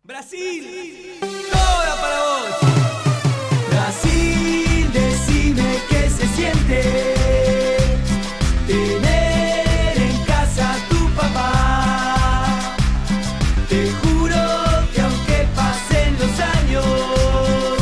Brasil, toda para vos. Brasil, decime qué se siente tener en casa a tu papá. Te juro que aunque pasen los años,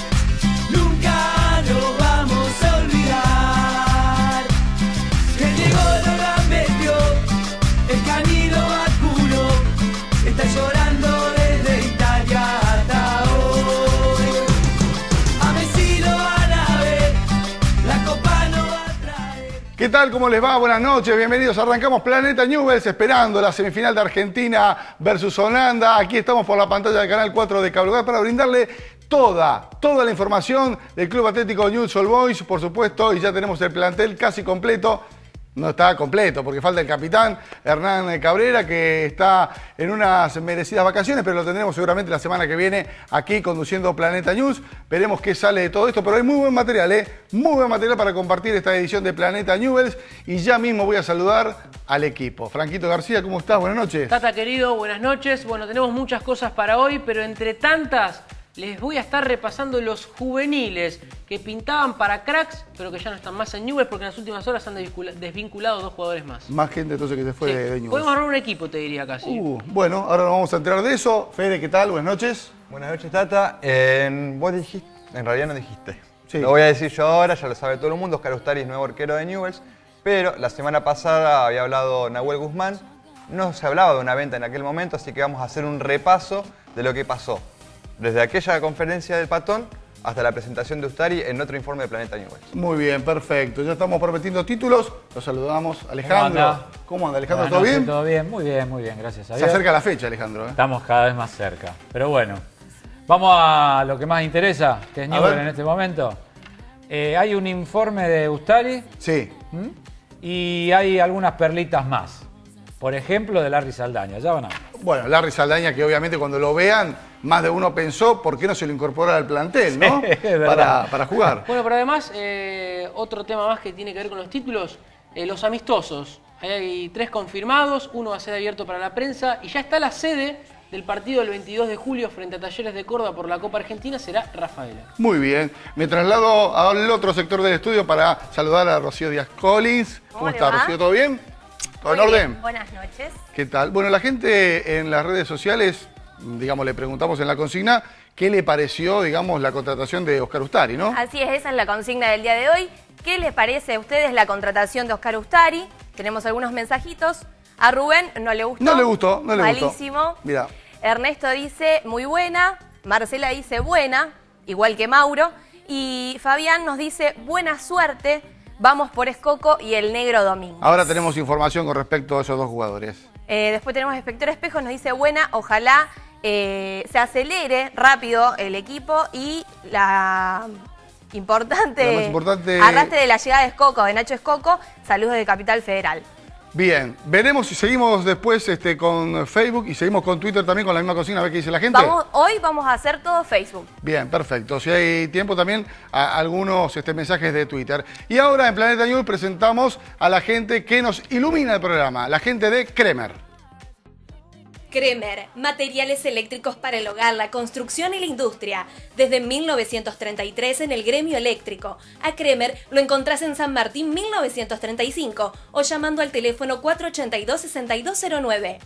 nunca nos vamos a olvidar. Que Diego no la metió, el Canino vacunó, está llorando desde Italia hasta hoy. A Messi lo van a ver, la copa no va a traer. ¿Qué tal? ¿Cómo les va? Buenas noches, bienvenidos. Arrancamos Planeta Newell's esperando la semifinal de Argentina versus Holanda. Aquí estamos por la pantalla del Canal 4 de Cable para brindarle toda la información del Club Atlético Newell's Old Boys, por supuesto, y ya tenemos el plantel casi completo. No está completo porque falta el capitán Hernán Cabrera, que está en unas merecidas vacaciones, pero lo tendremos seguramente la semana que viene aquí conduciendo Planeta News. Veremos qué sale de todo esto, pero hay muy buen material, muy buen material para compartir esta edición de Planeta Newell's. Y ya mismo voy a saludar al equipo. Franquito García, ¿cómo estás? Buenas noches. Tata querido, buenas noches. Bueno, tenemos muchas cosas para hoy, pero entre tantas les voy a estar repasando los juveniles que pintaban para cracks, pero que ya no están más en Newell's porque en las últimas horas han desvinculado dos jugadores más. Más gente entonces que se fue de Newell's. Podemos armar un equipo, te diría casi. Bueno, ahora nos vamos a enterar de eso. Fede, ¿qué tal? Buenas noches. Buenas noches, Tata. Vos dijiste, en realidad no dijiste. Sí. Lo voy a decir yo ahora, ya lo sabe todo el mundo. Oscar Ustari es nuevo arquero de Newell's, pero la semana pasada había hablado Nahuel Guzmán. No se hablaba de una venta en aquel momento, así que vamos a hacer un repaso de lo que pasó desde aquella conferencia del Patón hasta la presentación de Ustari en otro informe de Planeta Newell's. Muy bien, perfecto. Ya estamos prometiendo títulos. Los saludamos. Alejandro. ¿Cómo anda, Alejandro? ¿Todo bien? Todo bien, muy bien, gracias a Dios. Se acerca la fecha, Alejandro. Estamos cada vez más cerca. Pero bueno, vamos a lo que más interesa, que es Newell's en este momento. Hay un informe de Ustari. Sí. Y hay algunas perlitas más. Por ejemplo, de Larry Saldaña. Ya van a ver. Bueno, Larry Saldaña, que obviamente cuando lo vean, más de uno pensó, ¿por qué no se lo incorpora al plantel, no? Para jugar. Bueno, pero además, otro tema más que tiene que ver con los títulos, los amistosos. Hay 3 confirmados, uno va a ser abierto para la prensa y ya está la sede del partido del 22 de julio frente a Talleres de Córdoba por la Copa Argentina, será Rafaela. Muy bien. Me traslado al otro sector del estudio para saludar a Rocío Díaz Collins. ¿Cómo está, Rocío? ¿Todo bien? ¿Todo en orden? Bien. Buenas noches. ¿Qué tal? Bueno, la gente en las redes sociales, digamos, le preguntamos en la consigna qué le pareció, digamos, la contratación de Oscar Ustari, ¿no? Así es, esa es la consigna del día de hoy. ¿Qué les parece a ustedes la contratación de Oscar Ustari? Tenemos algunos mensajitos. A Rubén no le gustó. No le gustó. Malísimo. Mira. Ernesto dice muy buena. Marcela dice buena, igual que Mauro. Y Fabián nos dice buena suerte. Vamos por Escoco y el Negro Domínguez. Ahora tenemos información con respecto a esos dos jugadores. Después tenemos Espector Espejo, nos dice buena, ojalá se acelere rápido el equipo y la más importante arrastre de la llegada de Escoco, de Nacho Escoco. Saludos de Capital Federal. Bien, veremos si seguimos después con Facebook y seguimos con Twitter también con la misma consigna, a ver qué dice la gente. Hoy vamos a hacer todo Facebook. Bien, perfecto. Si hay tiempo también, algunos mensajes de Twitter. Y ahora en Planeta News presentamos a la gente que nos ilumina el programa, la gente de Kremer. Kremer, materiales eléctricos para el hogar, la construcción y la industria. Desde 1933 en el gremio eléctrico. A Kremer lo encontrás en San Martín 1935 o llamando al teléfono 482-6209.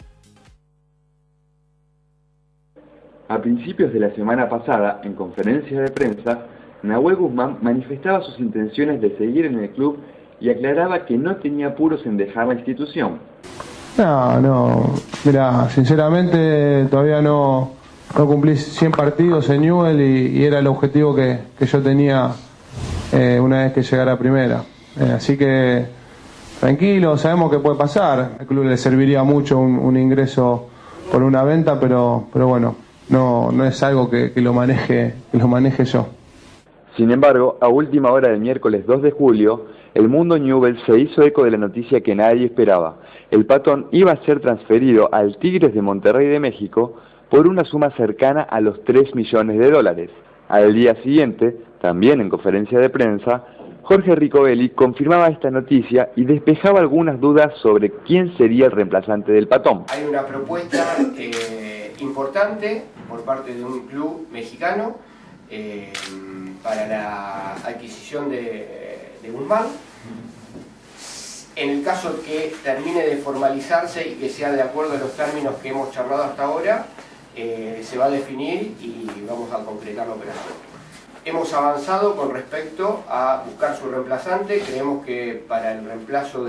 A principios de la semana pasada, en conferencia de prensa, Nahuel Guzmán manifestaba sus intenciones de seguir en el club y aclaraba que no tenía apuros en dejar la institución. No, mira, sinceramente todavía no cumplí 100 partidos en Newell's y era el objetivo que yo tenía una vez que llegara a primera. Así que tranquilo, sabemos que puede pasar. Al club le serviría mucho un ingreso por una venta, pero bueno, no es algo que lo maneje yo. Sin embargo, a última hora del miércoles 2 de julio, el mundo Newell's se hizo eco de la noticia que nadie esperaba. El Patón iba a ser transferido al Tigres de Monterrey de México por una suma cercana a los $3 millones. Al día siguiente, también en conferencia de prensa, Jorge Ricovelli confirmaba esta noticia y despejaba algunas dudas sobre quién sería el reemplazante del Patón. Hay una propuesta importante por parte de un club mexicano para la adquisición de Guzmán. En el caso que termine de formalizarse y que sea de acuerdo a los términos que hemos charlado hasta ahora, se va a definir y vamos a concretar la operación. Hemos avanzado con respecto a buscar su reemplazante. Creemos que para el reemplazo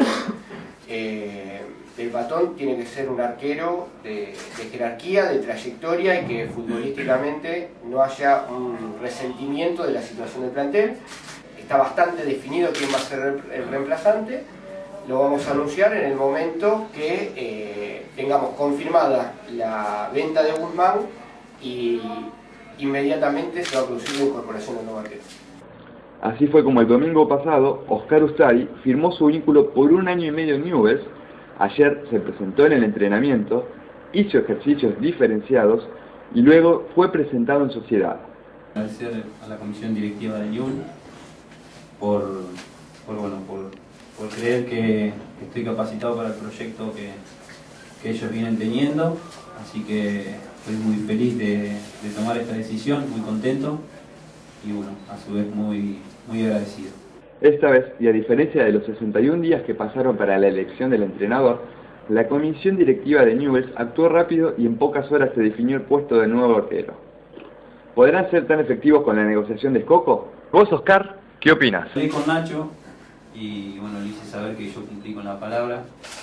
del Patón tiene que ser un arquero de jerarquía, de trayectoria y que futbolísticamente no haya un resentimiento de la situación del plantel. Está bastante definido quién va a ser el reemplazante. Lo vamos a anunciar en el momento que tengamos confirmada la venta de Guzmán y inmediatamente se va a producir la incorporación del nuevo arquero. Así fue como el domingo pasado, Oscar Ustari firmó su vínculo por 1 año y medio en Newell's. Ayer se presentó en el entrenamiento, hizo ejercicios diferenciados y luego fue presentado en sociedad. Agradecer a la comisión directiva de Newell's por creer que estoy capacitado para el proyecto que ellos vienen teniendo, así que estoy muy feliz de tomar esta decisión, muy contento y bueno, a su vez muy agradecido. Esta vez, y a diferencia de los 61 días que pasaron para la elección del entrenador, la comisión directiva de Newell's actuó rápido y en pocas horas se definió el puesto del nuevo arquero. ¿Podrán ser tan efectivos con la negociación de Scocco? Vos, Oscar, ¿qué opinas? Estoy con Nacho y bueno, le hice saber que yo cumplí con la palabra,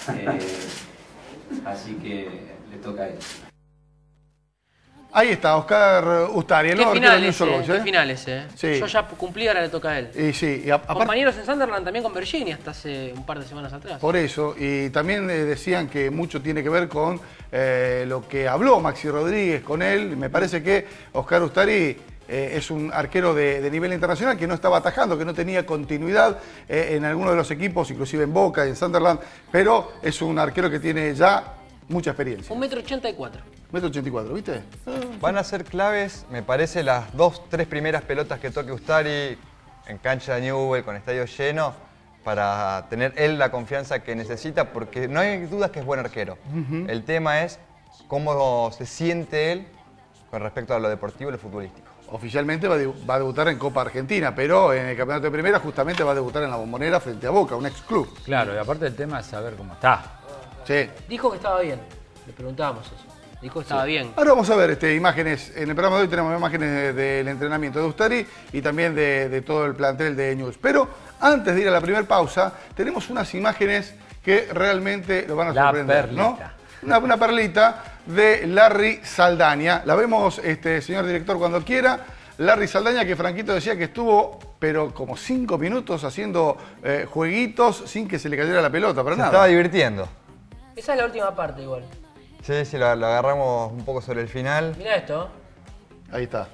así que le toca a él. Ahí está, Oscar Ustari, el nuevo arquero de Newell's Old Boys. Qué finales, Sí. Yo ya cumplí, ahora le toca a él. Y sí, compañeros en Sunderland también con Virginia hasta hace un par de semanas atrás. Por eso, y también decían que mucho tiene que ver con lo que habló Maxi Rodríguez con él. Me parece que Oscar Ustari es un arquero de nivel internacional que no estaba atajando, que no tenía continuidad en alguno de los equipos, inclusive en Boca y en Sunderland, pero es un arquero que tiene ya mucha experiencia. 1,84 m. 1,84 m, ¿viste? Van a ser claves, me parece, las 2-3 primeras pelotas que toque Ustari en cancha de Newell's con estadio lleno para tener él la confianza que necesita, porque no hay dudas que es buen arquero. El tema es cómo se siente él con respecto a lo deportivo y lo futbolístico. Oficialmente va a debutar en Copa Argentina, pero en el campeonato de primera justamente va a debutar en la Bombonera frente a Boca, un ex club. Claro, y aparte el tema es saber cómo está. Sí. Dijo que estaba bien, le preguntábamos eso. Dijo que estaba bien. Ahora vamos a ver imágenes, en el programa de hoy tenemos imágenes del entrenamiento de Ustari y también de todo el plantel de Newell's. Pero antes de ir a la primera pausa, tenemos unas imágenes que realmente lo van a sorprender, ¿no? Una perlita de Larry Saldaña. La vemos, señor director, cuando quiera. Larry Saldaña, que Franquito decía que estuvo, pero como 5 minutos haciendo jueguitos sin que se le cayera la pelota, para nada. Se estaba divirtiendo. Esa es la última parte igual. Sí, lo agarramos un poco sobre el final. Mirá esto. Ahí está.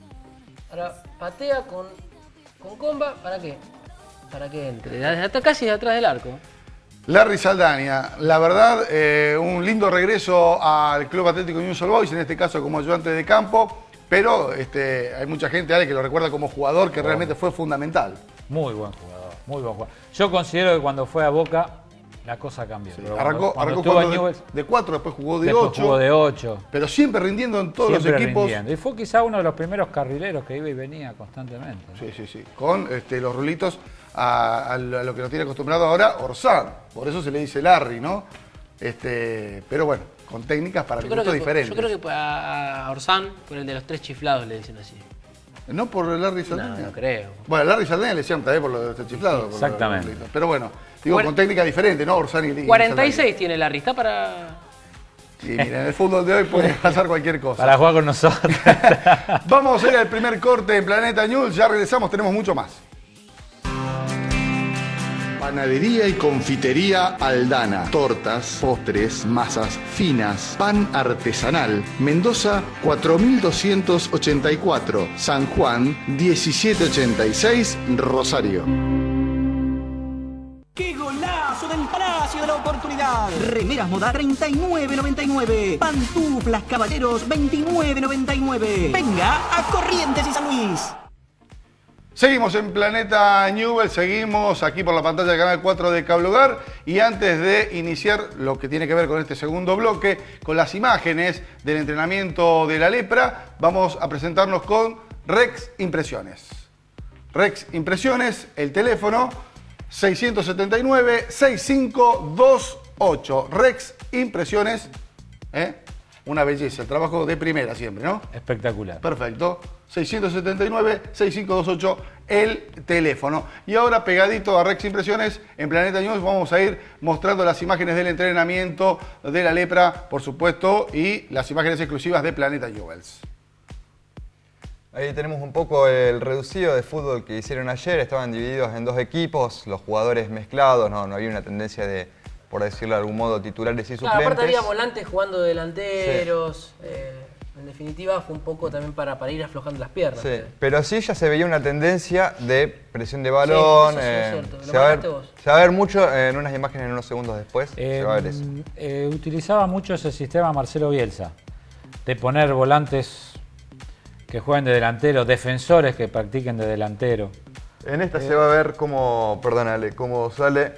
Ahora patea con comba, ¿para qué? Para que entre, casi de atrás del arco. Larry Saldaña, la verdad, un lindo regreso al Club Atlético Newell's Old Boys, en este caso como ayudante de campo, pero hay mucha gente, Ale, que lo recuerda como jugador que realmente fue fundamental. Muy buen jugador, muy buen jugador. Yo considero que cuando fue a Boca la cosa cambió. Sí, arrancó jugando de 4, después jugó de 8. Jugó de 8. Pero siempre rindiendo en todos los equipos. Rindiendo. Y fue quizá uno de los primeros carrileros que iba y venía constantemente, ¿no? Sí. Con los rulitos a lo que nos tiene acostumbrado ahora Orsán. Por eso se le dice Larry, ¿no? Pero bueno, con técnicas para minutos diferentes. Yo creo que a Orsán, por el de los 3 chiflados, le dicen así. ¿No por Larry Saldaña? No creo. Bueno, Larry Saldaña le decían también por los 3 chiflados. Exactamente. Pero bueno, digo, con técnica diferente, ¿no? Orsán y 46 Saldaña. tiene Larry, está para... Sí, miren, en el fútbol de hoy puede pasar cualquier cosa. Para jugar con nosotros. Vamos a ir al primer corte en Planeta Newell's, ya regresamos, tenemos mucho más. Panadería y confitería Aldana. Tortas, postres, masas finas, pan artesanal. Mendoza 4284. San Juan 1786. Rosario. ¡Qué golazo del Palacio de la Oportunidad! Remeras Moda 39.99. Pantuflas Caballeros 29.99. Venga a Corrientes y San Luis. Seguimos en Planeta Newell's, seguimos aquí por la pantalla del canal 4 de Cable Hogar y antes de iniciar lo que tiene que ver con este segundo bloque, con las imágenes del entrenamiento de la lepra, vamos a presentarnos con Rex Impresiones. Rex Impresiones, el teléfono 679-6528. Rex Impresiones, una belleza, el trabajo de primera siempre, ¿no? Espectacular. Perfecto. 679-6528, el teléfono. Y ahora, pegadito a Rex Impresiones, en Planeta News vamos a ir mostrando las imágenes del entrenamiento de la lepra, por supuesto, y las imágenes exclusivas de Planeta Newell's. Ahí tenemos un poco el reducido de fútbol que hicieron ayer. Estaban divididos en 2 equipos, los jugadores mezclados, no había una tendencia de, por decirlo de algún modo, titulares y suplentes. Aparte había volantes jugando delanteros. Sí. En definitiva fue un poco también para ir aflojando las piernas. Sí, pero sí ya se veía una tendencia de presión de balón. Sí, eso es cierto. Se va a ver mucho en unas imágenes en unos segundos después. Se va a ver eso. Utilizaba mucho ese sistema Marcelo Bielsa, de poner volantes que jueguen de delantero, defensores que practiquen de delantero. En esta se va a ver cómo sale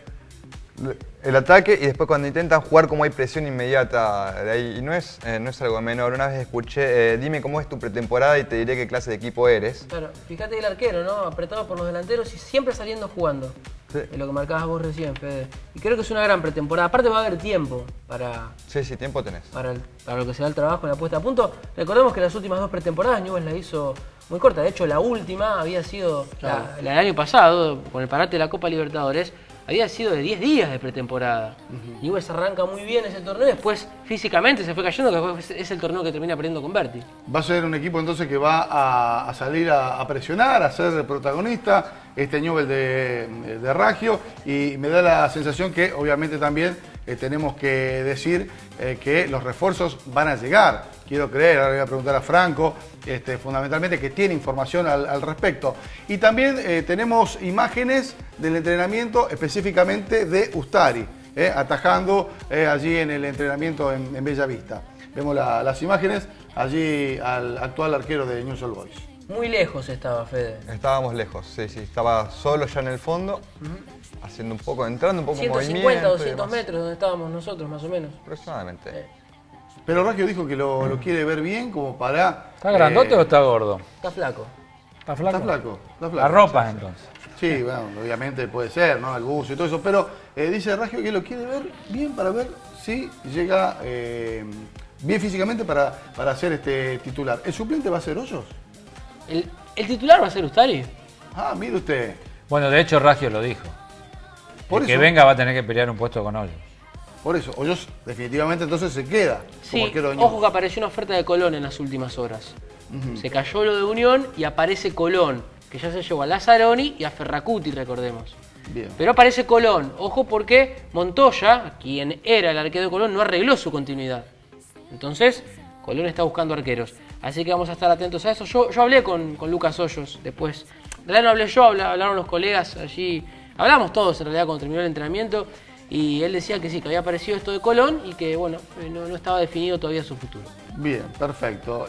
el ataque y después cuando intentan jugar como hay presión inmediata de ahí. Y no es algo menor. Una vez escuché, dime cómo es tu pretemporada y te diré qué clase de equipo eres. Claro, fíjate el arquero, ¿no? Apretado por los delanteros y siempre saliendo jugando. Sí. Es lo que marcabas vos recién, Fede. Y creo que es una gran pretemporada. Aparte va a haber tiempo para... Sí, tiempo tenés. Para lo que sea el trabajo en la puesta a punto. Recordemos que las últimas 2 pretemporadas Newell's la hizo muy corta. De hecho, la última había sido la del año pasado, con el parate de la Copa Libertadores. Había sido de 10 días de pretemporada. Newell's arranca muy bien ese torneo y después físicamente se fue cayendo, que después es el torneo que termina perdiendo con Berti. Va a ser un equipo entonces que va a salir a presionar, a ser protagonista, este Newell's de Raggio, y me da la sensación que obviamente también tenemos que decir que los refuerzos van a llegar. Quiero creer, ahora le voy a preguntar a Franco, fundamentalmente, que tiene información al respecto. Y también tenemos imágenes del entrenamiento específicamente de Ustari, atajando allí en el entrenamiento en Bella Vista. Vemos las imágenes allí al actual arquero de Newell's Old Boys. Muy lejos estaba, Fede. Estábamos lejos, sí, estaba solo ya en el fondo, haciendo entrando un poco en movimiento. 150 o 200 metros donde estábamos nosotros, más o menos. Aproximadamente. Pero Raggio dijo que lo quiere ver bien como para... ¿Está grandote o está gordo? Está flaco. ¿Está flaco? Está flaco. La ropa entonces. Sí, bueno, obviamente puede ser, ¿no? El buzo y todo eso, pero dice Raggio que lo quiere ver bien para ver si llega bien físicamente para ser titular. ¿El suplente va a ser Hoyos? ¿El titular va a ser Ustari? Ah, mire usted. Bueno, de hecho Raggio lo dijo. El que venga va a tener que pelear un puesto con Hoyos. Por eso, Hoyos definitivamente entonces se queda como arquero de Newell's. Ojo que apareció una oferta de Colón en las últimas horas. Se cayó lo de Unión y aparece Colón, que ya se llevó a Lazzaroni y a Ferracuti, recordemos. Bien. Pero aparece Colón. Ojo porque Montoya, quien era el arquero de Colón, no arregló su continuidad. Entonces, Colón está buscando arqueros. Así que vamos a estar atentos a eso. Yo hablé con Lucas Hoyos después. En realidad no hablé yo, hablaron los colegas allí. Hablamos todos en realidad cuando terminó el entrenamiento. Y él decía que sí, que había aparecido esto de Colón y que, bueno, no estaba definido todavía su futuro. Bien, perfecto.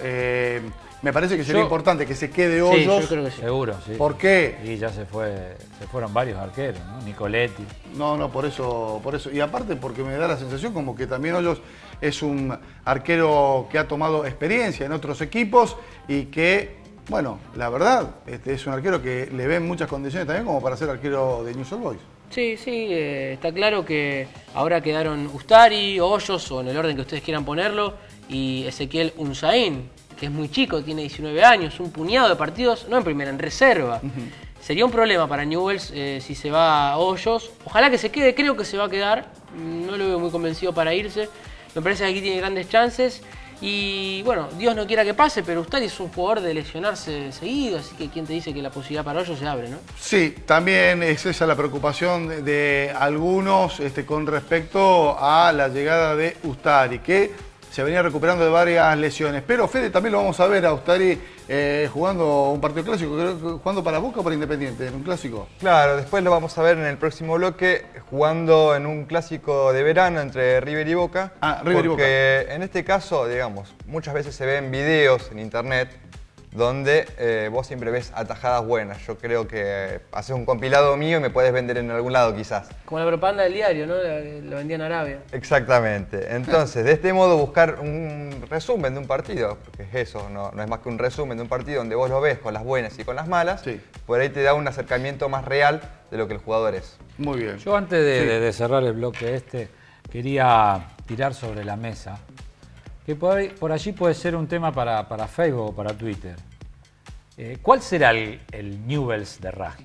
Me parece que sería importante que se quede Hoyos. Sí, yo creo que sí. Seguro, sí. ¿Por qué? Y ya se fueron varios arqueros, ¿no? Nicoletti. No, por eso. Y aparte porque me da la sensación como que también Hoyos es un arquero que ha tomado experiencia en otros equipos y que, bueno, la verdad, es un arquero que le ven muchas condiciones también como para ser arquero de Newell's Old Boys. Sí, está claro que ahora quedaron Ustari, Hoyos, o en el orden que ustedes quieran ponerlo, y Ezequiel Unzaín, que es muy chico, tiene 19 años, un puñado de partidos, no en primera, en reserva. Sería un problema para Newell's si se va a Hoyos. Ojalá que se quede, creo que se va a quedar, no lo veo muy convencido para irse. Me parece que aquí tiene grandes chances. Y bueno, Dios no quiera que pase, pero Ustari es un jugador de lesionarse seguido, así que quién te dice que la posibilidad para Hoyos se abre, ¿no? Sí, también es esa la preocupación de algunos con respecto a la llegada de Ustari, que se venía recuperando de varias lesiones. Pero Fede, también lo vamos a ver a Ustari jugando un partido clásico, jugando para Boca o para Independiente, en un clásico. Claro, después lo vamos a ver en el próximo bloque, jugando en un clásico de verano entre River y Boca. Ah, River y Boca. Porque en este caso, digamos, muchas veces se ven videos en internet donde vos siempre ves atajadas buenas. Yo creo que haces un compilado mío y me puedes vender en algún lado quizás. Como la propaganda del diario, ¿no? Lo vendía en Arabia. Exactamente. Entonces, de este modo buscar un resumen de un partido, porque es eso, no es más que un resumen de un partido donde vos lo ves con las buenas y con las malas, por ahí te da un acercamiento más real de lo que el jugador es. Muy bien. Yo antes de cerrar el bloque quería tirar sobre la mesa que por allí puede ser un tema para Facebook o para Twitter. ¿Cuál será el Newell's de Raggio?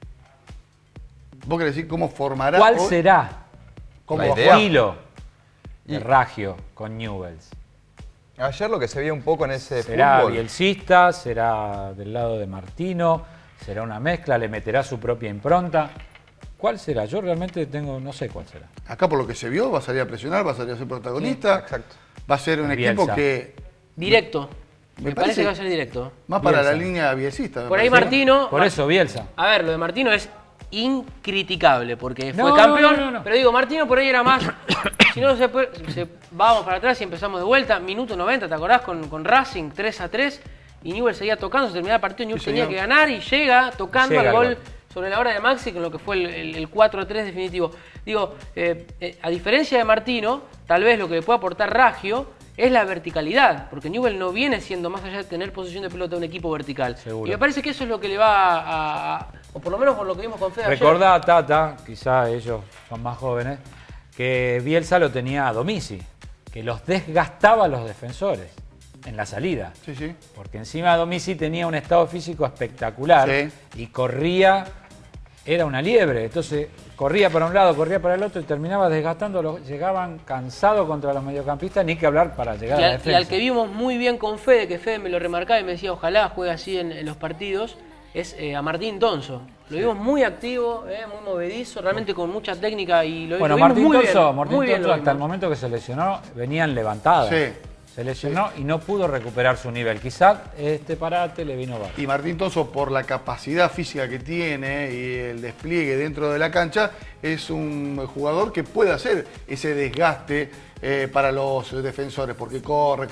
¿Vos querés decir cómo formará? ¿Cuál será como el estilo de Raggio con Newell's? Ayer lo que se veía un poco en ese ¿Será fútbol... bielcista? ¿Será del lado de Martino? ¿Será una mezcla? ¿Le meterá su propia impronta? ¿Cuál será? Yo realmente no sé cuál será. Acá por lo que se vio va a salir a presionar, va a salir a ser protagonista. Sí, exacto. Va a ser un equipo que... Directo. Me parece que va a ser directo. Más para la línea bielcista. Por ahí Martino... Por eso Bielsa. A ver, lo de Martino es incriticable porque fue campeón. No. Pero digo, Martino por ahí era más... Si no, vamos para atrás y empezamos de vuelta. Minuto 90, ¿te acordás? Con Racing 3-3. Y Newell's seguía tocando, se terminaba el partido. Newell's tenía que ganar y llega tocando al gol sobre la hora de Maxi con lo que fue el 4-3 definitivo. Digo, a diferencia de Martino, tal vez lo que le puede aportar Raggio es la verticalidad, porque Newell's no viene siendo, más allá de tener posesión de pelota, un equipo vertical. Seguro. Y me parece que eso es lo que le va o por lo menos por lo que vimos con Fede ayer. Recordá, Tata, quizá ellos son más jóvenes, que Bielsa lo tenía a Domizzi, que los desgastaba a los defensores en la salida. Sí. Porque encima Domizzi tenía un estado físico espectacular y corría, era una liebre. Entonces corría para un lado, corría para el otro y terminaba desgastando. Llegaban cansados contra los mediocampistas, ni que hablar para llegar a la defensa. Y al que vimos muy bien con Fede, que Fede me lo remarcaba y me decía ojalá juegue así en los partidos, es a Martín Tonso. Lo vimos muy activo, muy movedizo, realmente con mucha técnica y lo vimos Martín muy Tonso, bien. Hasta el momento que se lesionó, venían levantadas. Sí. Se lesionó y no pudo recuperar su nivel. Quizás este parate le vino bajo. Y Martín Tonso, por la capacidad física que tiene y el despliegue dentro de la cancha, es un jugador que puede hacer ese desgaste para los defensores, porque corre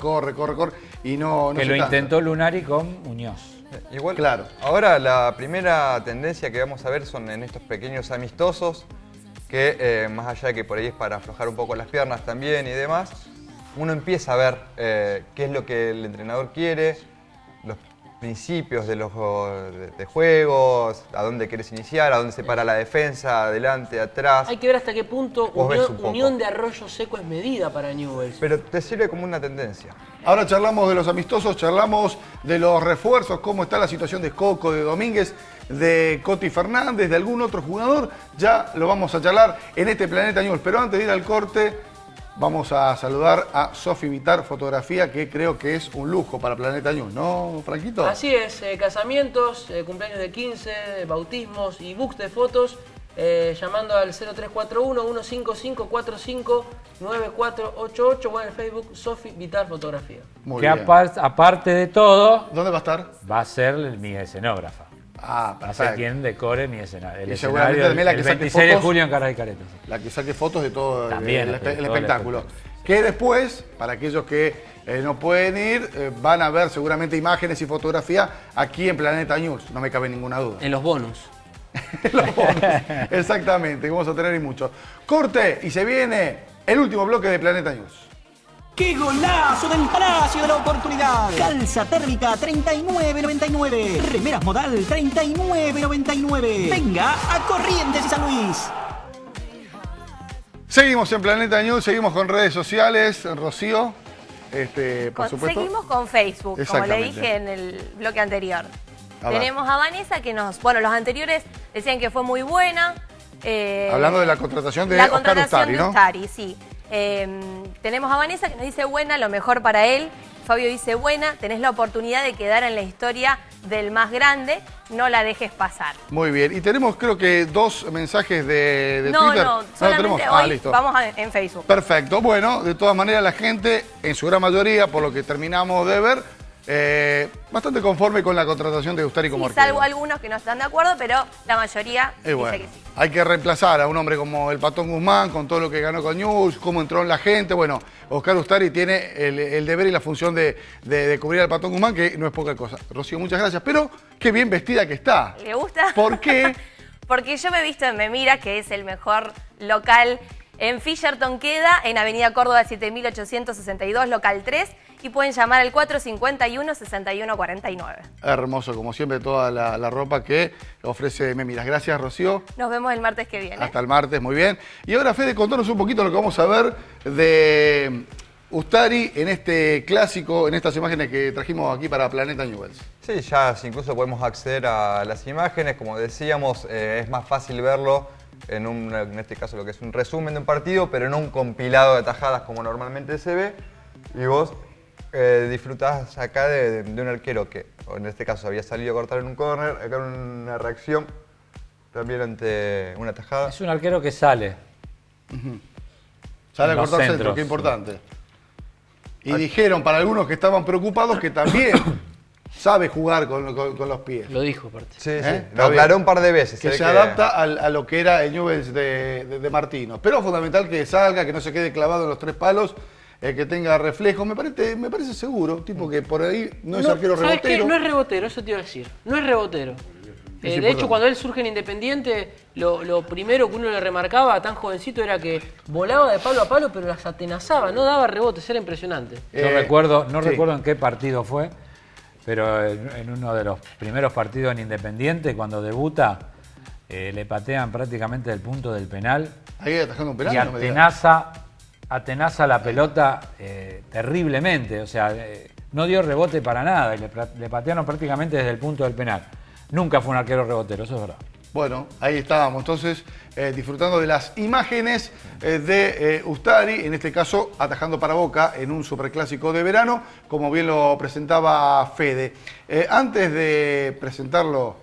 y no que se lo cansa. intentó Lunari con Muñoz. Igual, claro. Ahora la primera tendencia que vamos a ver son en estos pequeños amistosos, que más allá de que por ahí es para aflojar un poco las piernas también y demás, uno empieza a ver qué es lo que el entrenador quiere, los principios de juegos, a dónde quieres iniciar, a dónde se para la defensa, adelante, atrás. Hay que ver hasta qué punto Unión de Arroyo Seco es medida para Newell's. Pero te sirve como una tendencia. Ahora charlamos de los amistosos, charlamos de los refuerzos, cómo está la situación de Coco, de Domínguez, de Coti Fernández, de algún otro jugador. Ya lo vamos a charlar en este Planeta Newell's. Pero antes de ir al corte, vamos a saludar a Sofi Vitar Fotografía, que creo que es un lujo para Planeta News, ¿no, Franquito? Así es, casamientos, cumpleaños de 15, bautismos y books de fotos, llamando al 0341-155-45-9488 o en el Facebook Sofi Vitar Fotografía. Muy que bien. Aparte de todo... ¿Dónde va a estar? Va a ser mi escenógrafa. Ah, perfecto. Va a ser quien decore mi escenario. El seguramente escenario también la el que 26 saque de fotos, julio en Caray Careta. La que saque fotos de todo también, el todo espectáculo. Sí. Que después, para aquellos que no pueden ir, van a ver seguramente imágenes y fotografía aquí en Planeta News, no me cabe ninguna duda. En los bonus. Los bonus. Exactamente, vamos a tener y mucho. Corte y se viene el último bloque de Planeta News. ¡Qué golazo del Palacio de la Oportunidad! Calza térmica 39.99. Remeras modal 39.99. Venga a Corrientes y San Luis. Seguimos en Planeta News, seguimos con redes sociales, Rocío, por supuesto. Seguimos con Facebook, como le dije en el bloque anterior. Tenemos a Vanessa que los anteriores decían que fue muy buena. Hablando de la contratación de Oscar Ustari, ¿no? Ustari, sí. Tenemos a Vanessa que nos dice buena, lo mejor para él. Fabio dice buena, tenés la oportunidad de quedar en la historia del más grande, no la dejes pasar. Muy bien, y tenemos creo que 2 mensajes de Twitter. No, solamente hoy listo. Vamos en Facebook. Perfecto, bueno, de todas maneras la gente, en su gran mayoría, por lo que terminamos de ver, bastante conforme con la contratación de Ustari como arquero. Salvo algunos que no están de acuerdo, pero la mayoría dice que sí. Hay que reemplazar a un hombre como el Patón Guzmán, con todo lo que ganó con Newell's, cómo entró en la gente. Bueno, Oscar Ustari tiene el deber y la función de cubrir al Patón Guzmán, que no es poca cosa. Rocío, muchas gracias. Pero qué bien vestida que está. ¿Le gusta? ¿Por qué? Porque yo me he visto en Memira, que es el mejor local en Fisherton, queda en Avenida Córdoba 7862, local 3, y pueden llamar al 451-6149. Hermoso, como siempre, toda la ropa que ofrece Memira. Gracias, Rocío. Nos vemos el martes que viene. Hasta el martes, muy bien. Y ahora, Fede, contanos un poquito lo que vamos a ver de Ustari en este clásico, en estas imágenes que trajimos aquí para Planeta Newell's. Sí, ya incluso podemos acceder a las imágenes. Como decíamos, es más fácil verlo en este caso lo que es un resumen de un partido, pero no un compilado de tajadas como normalmente se ve. Y vos disfrutás acá de un arquero que en este caso había salido a cortar en un córner, acá una reacción también ante una tajada. Es un arquero que sale. Sale a cortar centro, qué importante. Y dijeron para algunos que estaban preocupados que también sabe jugar con los pies. Lo dijo, aparte. Sí, sí. Lo aclaró un par de veces. Que se adapta a lo que era el Newell's de Martino. Pero es fundamental que salga, que no se quede clavado en los tres palos, que tenga reflejo. Me parece seguro, tipo que por ahí no es arquero ¿sabes rebotero. qué? No es rebotero, eso te iba a decir. No es rebotero. De hecho, cuando él surge en Independiente, lo primero que uno le remarcaba, tan jovencito, era que volaba de palo a palo, pero las atenazaba, no daba rebotes, era impresionante. No recuerdo en qué partido fue, pero en uno de los primeros partidos en Independiente, cuando debuta, le patean prácticamente del punto del penal. Ahí atajando un penal. Y atenaza la pelota terriblemente, o sea, no dio rebote para nada, y le patearon prácticamente desde el punto del penal. Nunca fue un arquero rebotero, eso es verdad. Bueno, ahí estábamos entonces disfrutando de las imágenes de Ustari, en este caso atajando para Boca en un superclásico de verano, como bien lo presentaba Fede. Antes de presentarlo,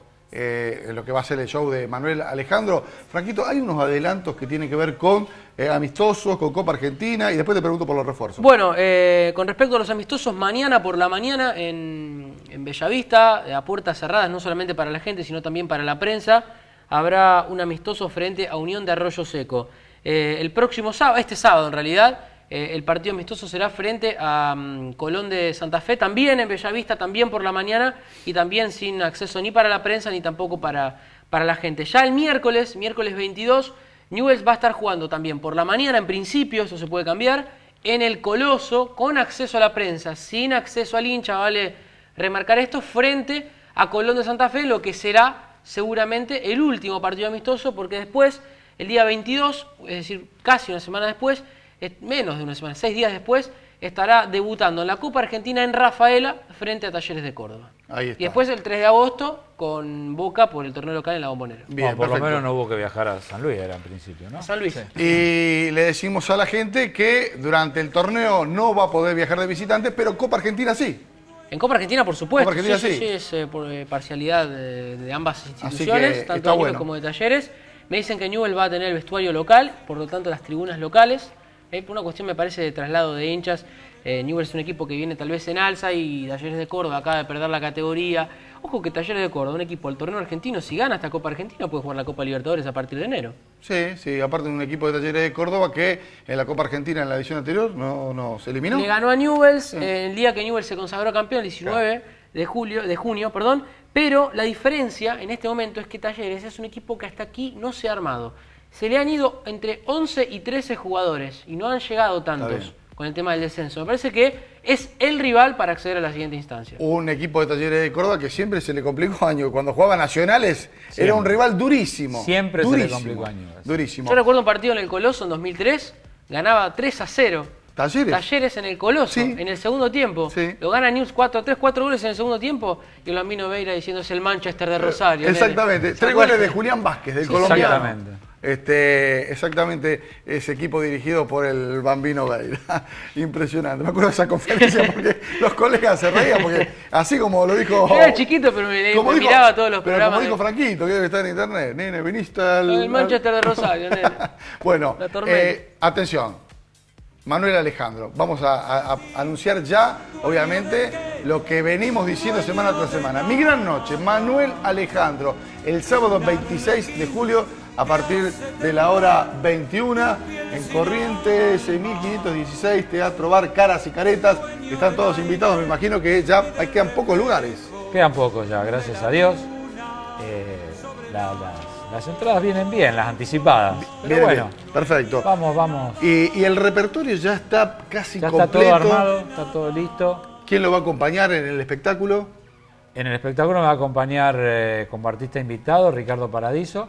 lo que va a ser el show de Manuel Alejandro, Franquito, hay unos adelantos que tienen que ver con amistosos, con Copa Argentina, y después te pregunto por los refuerzos. Bueno, con respecto a los amistosos, mañana por la mañana en Bellavista, a puertas cerradas, no solamente para la gente, sino también para la prensa, habrá un amistoso frente a Unión de Arroyo Seco. El próximo sábado, este sábado en realidad, el partido amistoso será frente a Colón de Santa Fe, también en Bellavista, también por la mañana, y también sin acceso ni para la prensa ni tampoco para la gente. Ya el miércoles 22, Newell's va a estar jugando también por la mañana, en principio, eso se puede cambiar, en el Coloso, con acceso a la prensa, sin acceso al hincha, vale remarcar esto, frente a Colón de Santa Fe, lo que será seguramente el último partido amistoso, porque después, el día 22, es decir, casi una semana después, menos de una semana, 6 días después, estará debutando en la Copa Argentina en Rafaela, frente a Talleres de Córdoba. Ahí está. Y después el 3 de agosto con Boca por el torneo local en la Bombonera. Bien, bueno, por lo menos no hubo que viajar a San Luis, era en principio, ¿no? San Luis. Sí. Y le decimos a la gente que durante el torneo no va a poder viajar de visitante, pero Copa Argentina sí. En Copa Argentina, por supuesto. Copa Argentina sí. Es por parcialidad de ambas instituciones, tanto de Newell's como de Talleres. Me dicen que Newell's va a tener el vestuario local, por lo tanto las tribunas locales. Por una cuestión, me parece, de traslado de hinchas. Newell's es un equipo que viene tal vez en alza y Talleres de Córdoba acaba de perder la categoría. Ojo que Talleres de Córdoba, un equipo del torneo argentino, si gana esta Copa Argentina puede jugar la Copa Libertadores a partir de enero. Sí, aparte de un equipo de Talleres de Córdoba que en la Copa Argentina en la edición anterior no se eliminó. Le ganó a Newell's el día que Newell's se consagró campeón, el 19 de junio, pero la diferencia en este momento es que Talleres es un equipo que hasta aquí no se ha armado. Se le han ido entre 11 y 13 jugadores y no han llegado tantos con el tema del descenso. Me parece que es el rival para acceder a la siguiente instancia. Un equipo de Talleres de Córdoba que siempre se le complicó año. Cuando jugaba Nacionales era un rival durísimo. Siempre se le complicó año. Durísimo. Yo recuerdo un partido en el Coloso en 2003, ganaba 3-0. Talleres en el Coloso, en el segundo tiempo. Lo gana Newell's 4-3, 4 goles en el segundo tiempo. Y lo Lambino Veira diciendo es el Manchester de Rosario. Exactamente. 3 goles de Julián Vázquez, del colombiano. Exactamente. Exactamente ese equipo dirigido por el Bambino Veira. Impresionante. Me acuerdo de esa conferencia porque los colegas se reían porque así como lo dijo... Yo era chiquito pero me miraba todos los programas. Como dijo Franquito, que debe estar en internet. Nene, viniste al... El Manchester de Rosario, nene. Bueno, atención. Manuel Alejandro, vamos a anunciar ya, obviamente, lo que venimos diciendo semana tras semana. Mi gran noche, Manuel Alejandro, el sábado 26 de julio a partir de la hora 21 en Corrientes 6516, Teatro Bar Caras y Caretas. Están todos invitados, me imagino que ya quedan pocos lugares. Quedan pocos ya, gracias a Dios. Las entradas vienen bien, las anticipadas. Pero bueno, bien. Perfecto. Vamos. Y el repertorio ya está casi completo. Está todo armado, está todo listo. ¿Quién lo va a acompañar en el espectáculo? En el espectáculo me va a acompañar como artista invitado Ricardo Paradiso.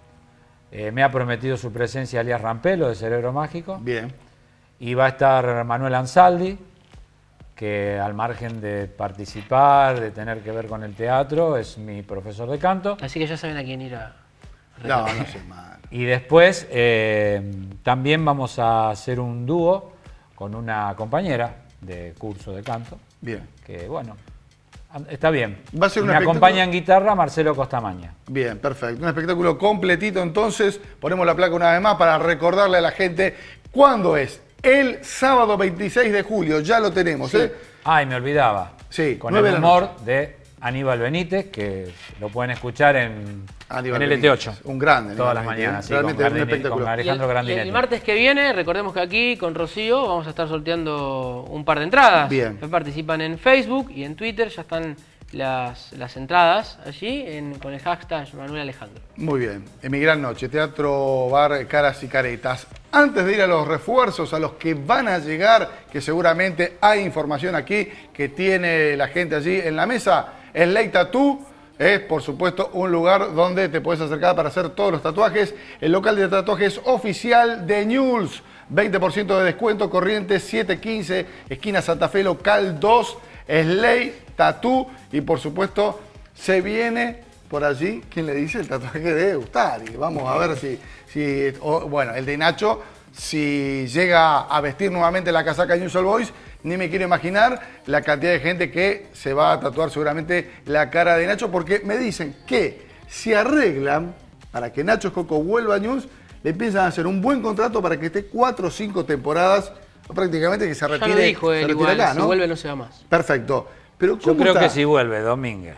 Me ha prometido su presencia Elías Rampelo de Cerebro Mágico. Bien. Y va a estar Manuel Ansaldi, que al margen de participar, de tener que ver con el teatro, es mi profesor de canto. Así que ya saben a quién ir a... No sé mal. Y después también vamos a hacer un dúo con una compañera de curso de canto. Bien. Que bueno, está bien. Va a ser me acompaña en guitarra Marcelo Costamaña. Bien, perfecto. Un espectáculo completito entonces. Ponemos la placa una vez más para recordarle a la gente cuándo es. El sábado 26 de julio, ya lo tenemos. Sí. Ay, me olvidaba. Sí, con el humor de Aníbal Benítez, que lo pueden escuchar en LT8. Un grande. Todas las mañanas. Sí, realmente un espectáculo. Con Alejandro Grandinetti. El martes que viene, recordemos que aquí con Rocío vamos a estar sorteando un par de entradas. Bien. Participan en Facebook y en Twitter, ya están las entradas allí con el hashtag Manuel Alejandro. Muy bien. En mi gran noche, Teatro Bar Caras y Caretas. Antes de ir a los refuerzos, a los que van a llegar, que seguramente hay información aquí que tiene la gente allí en la mesa, Slate Tattoo es, por supuesto, un lugar donde te puedes acercar para hacer todos los tatuajes. El local de tatuajes oficial de Newell's. 20% de descuento, Corrientes 715, esquina Santa Fe, local 2, Slate Tattoo. Y, por supuesto, se por allí, ¿quién le dice? El tatuaje de Ustari. Vamos a ver bueno, el de Nacho, si llega a vestir nuevamente la casaca Newell's Old Boys, ni me quiero imaginar la cantidad de gente que se va a tatuar seguramente la cara de Nacho, porque me dicen que si arreglan para que Nacho Escoco vuelva a Newell's, le piensan hacer un buen contrato para que esté 4 o 5 temporadas, prácticamente que se retire, ya lo dijo él, igual, acá, ¿no? Si vuelve no se va más. Perfecto. Pero yo creo que si vuelve Domínguez,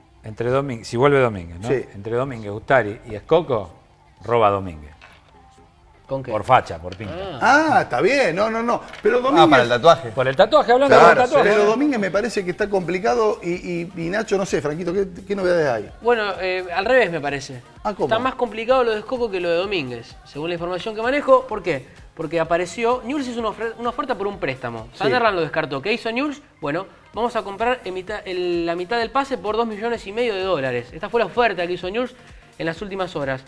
si vuelve Domínguez, ¿no? Sí. Entre Domínguez, Ustari y Escoco, roba Domínguez. ¿Con qué? Por facha, por pinta. Está bien, no. Pero Domínguez... para el tatuaje. Por el tatuaje, hablando Claro, del tatuaje. pero Domínguez me parece que está complicado y Nacho, no sé, Franquito, ¿qué novedades hay? Bueno, al revés me parece. ¿Cómo? Está más complicado lo de Escoco que lo de Domínguez, según la información que manejo. ¿Por qué? Porque apareció, Newell's hizo una oferta por un préstamo. Sunderland lo descartó. ¿Qué hizo Newell's? Bueno, vamos a comprar la mitad del pase por $2,5 millones. Esta fue la oferta que hizo Newell's en las últimas horas.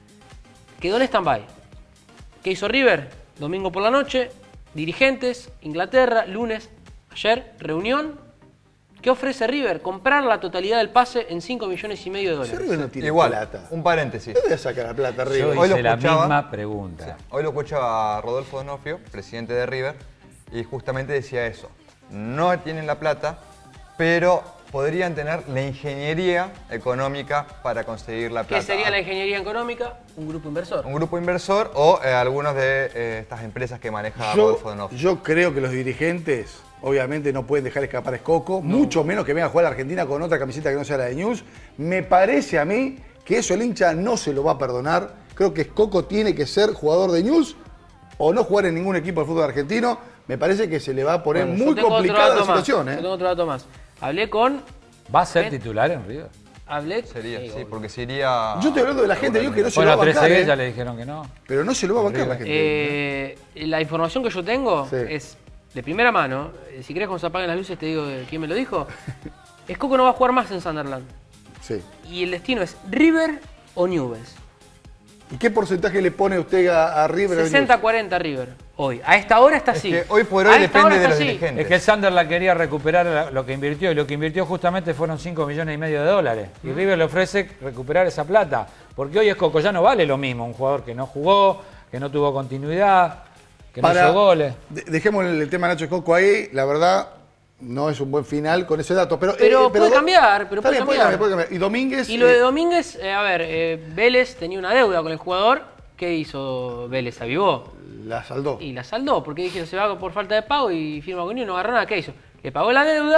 Quedó en stand-by. ¿Qué hizo River? Domingo por la noche, dirigentes, Inglaterra, lunes, ayer, reunión. ¿Qué ofrece River? Comprar la totalidad del pase en $5,5 millones. River no tiene Igual, plata. un paréntesis. ¿De dónde saca la plata River? Yo hice la misma pregunta. Sí. Hoy lo escuchaba Rodolfo Donofrio, presidente de River, y justamente decía eso. No tienen la plata, pero podrían tener la ingeniería económica para conseguir la plata. ¿Qué sería la ingeniería económica? Un grupo inversor. Un grupo inversor o algunos de estas empresas que maneja Rodolfo Donofrio. Yo creo que los dirigentes, obviamente, no pueden dejar escapar a Escoco, mucho menos que venga a jugar a la Argentina con otra camiseta que no sea la de Newell's. Me parece a mí que eso el hincha no se lo va a perdonar. Creo que Escoco tiene que ser jugador de Newell's o no jugar en ningún equipo del fútbol argentino. Me parece que se le va a poner muy complicada la situación. Yo tengo otro dato más. Hablé con... ¿Va a ser titular en River? Sería, sí, porque se iría... Yo estoy hablando de la gente, yo que no se lo va a bancar. Bueno, a ya le dijeron que no. Pero no se lo va a bancar la gente. La información que yo tengo es de primera mano. Si querés, cuando se apaguen las luces, te digo quién me lo dijo. Escoco no va a jugar más en Sunderland. Sí. Y el destino es River o Newell's. ¿Y qué porcentaje le pone usted a River? 60-40 River. Hoy. A esta hora está así. Es que hoy por hoy depende de los dirigentes. Es que el Sunderland quería recuperar lo que invirtió, y lo que invirtió justamente fueron $5,5 millones. Y River le ofrece recuperar esa plata. Porque hoy Escoco ya no vale lo mismo. Un jugador que no jugó, que no tuvo continuidad, que no hizo goles. Dejemos el tema Nacho Escoco ahí. La verdad, no es un buen final con ese dato. Pero puede cambiar. Puede cambiar. Y Domínguez... Y lo de Domínguez, Vélez tenía una deuda con el jugador. ¿Qué hizo Vélez? Avivó. La saldó. Y la saldó, porque dijeron se va por falta de pago y firma con él, no agarró nada. ¿Qué hizo? Le pagó la deuda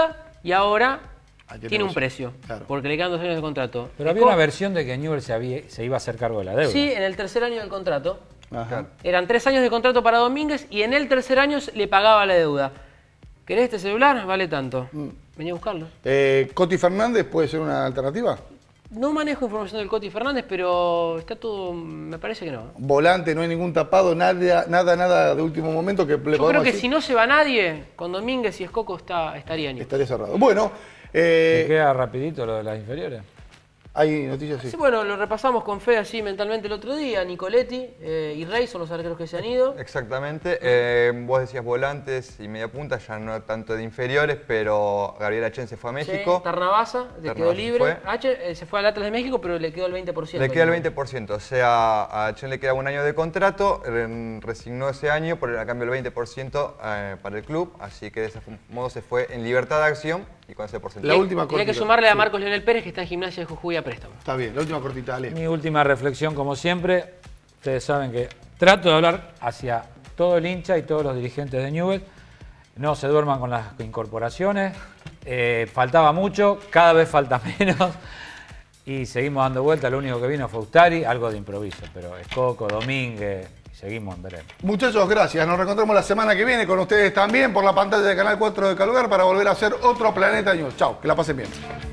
y ahora tiene un precio, porque le quedan 2 años de contrato. Pero había una versión de que Newell's se iba a hacer cargo de la deuda. Sí, en el tercer año del contrato. Ajá. Eran 3 años de contrato para Domínguez y en el tercer año le pagaba la deuda. ¿Querés este celular? Vale tanto. Vení a buscarlo. ¿Coti Fernández puede ser una alternativa? No manejo información del Coti Fernández, pero está todo, me parece que no. Volante, no hay ningún tapado, nada de último momento que le Yo creo que si no se va nadie, con Domínguez y Escoco estaría Newell's. Estaría cerrado. Bueno. ¿Me queda rapidito lo de las inferiores? Hay noticias, sí. Sí, bueno, lo repasamos con Fe así mentalmente el otro día. Nicoletti y Rey son los arqueros que se han ido. Exactamente. Vos decías volantes y media punta, ya no tanto de inferiores, pero Gabriel Achen se fue a México. Sí, Tarnabasa quedó libre. Se fue al Atlas de México, pero le quedó el 20%. Le queda el 20%, o sea, a Achen le queda 1 año de contrato, resignó ese año, por a cambio el 20% para el club, así que de ese modo se fue en libertad de acción y con ese porcentaje. La última cortita. Hay que sumarle a Marcos Leonel Pérez, que está en Gimnasia de Jujuy a préstamo. Está bien, la última cortita, dale. Mi última reflexión, como siempre, ustedes saben que trato de hablar hacia todo el hincha y todos los dirigentes de Newell's. No se duerman con las incorporaciones. Faltaba mucho, cada vez falta menos. Y seguimos dando vuelta. Lo único que vino fue Ustari, algo de improviso. Pero Escoco, Domínguez, seguimos en veremos. Muchachos, gracias. Nos reencontramos la semana que viene con ustedes también por la pantalla de Canal 4 de CalLugar para volver a hacer otro Planeta News. Chau, que la pasen bien.